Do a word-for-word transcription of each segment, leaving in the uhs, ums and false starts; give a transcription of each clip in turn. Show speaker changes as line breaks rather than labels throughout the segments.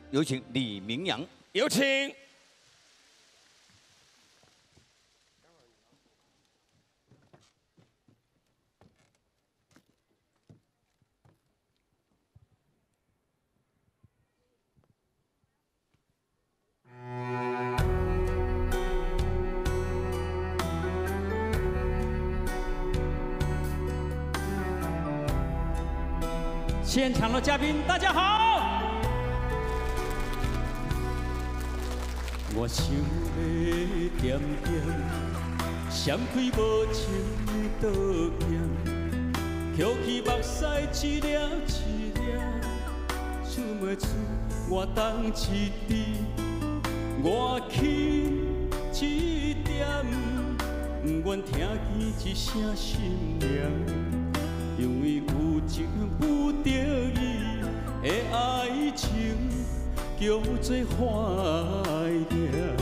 有请李明阳。
有请。
现场的嘉宾，大家好。我想要点点，闪开无情的倒影，捡起目屎一粒一粒，想袂出我当一滴，我轻一点，不愿听见一声心凉。 因为有一份不得已的爱情，叫做怀念。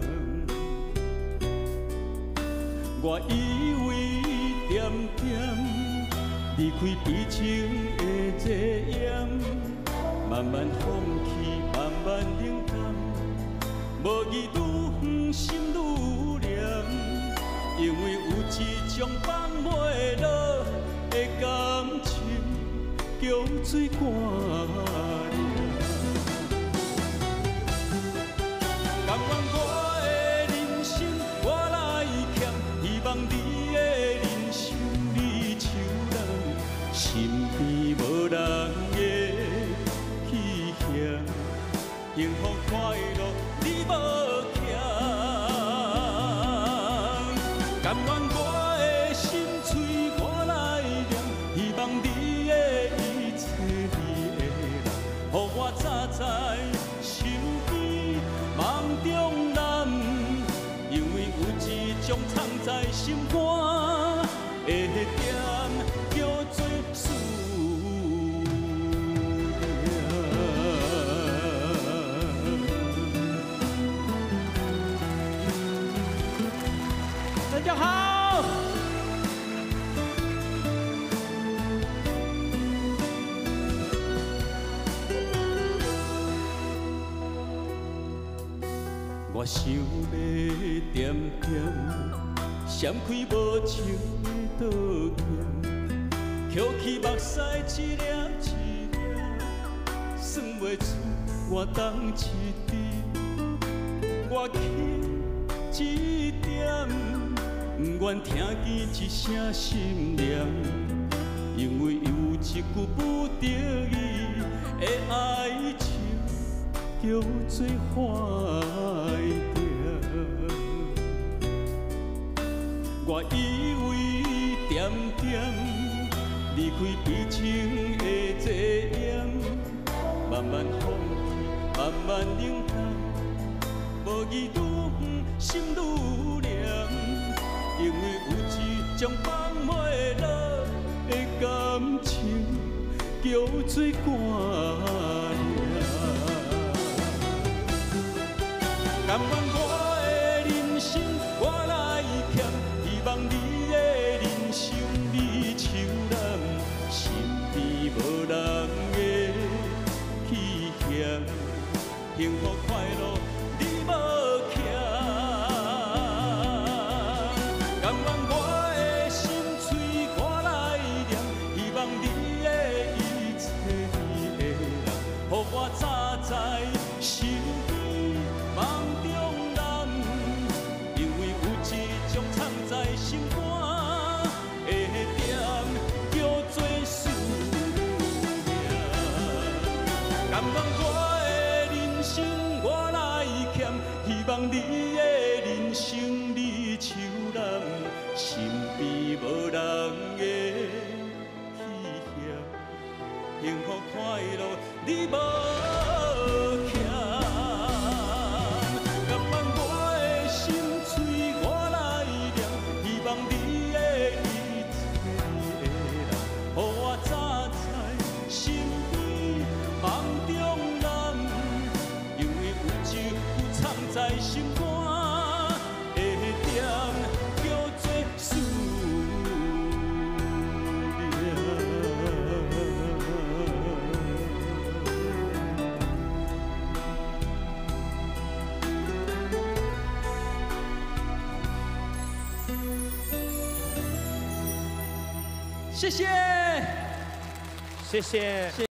我以为点点离开悲情的热炎，慢慢放弃，慢慢冷淡，无伊愈远心愈凉，因为有一种放袂落。 的感情叫做挂念，甘愿我的人生我来欠，希望你的人生你像人，身边无人的去嫌，幸福快乐你无欠，甘愿我。 早在身边梦中难，因为有一种藏在心肝的点，叫做思念。大家好。 我想要点点，闪开无情的倒影，捡起目屎一粒一粒，算袂出我当一滴，我轻一点，不愿听见一声心凉，因为有一句不得已的爱情。 叫做怀念，我以为点点离开悲情的热炎，慢慢放弃，慢慢冷淡，无伊愈远心愈凉，因为有一种放袂落的感情，叫做挂念。 甘愿我的人生我来欠，希望你的人生你像人，身边无人的去嫌，幸福快乐你无欠。甘愿我的心碎我来念，希望你的一切你会人，予我早知心边。 梦中难，因为有一种藏在心肝的点，叫做思念。甘愿我的人生我来欠，希望你的人生你像人，身边无人的去嫌，幸福快乐你无欠。 在心肝的点，叫做思念。 谢谢，
谢谢。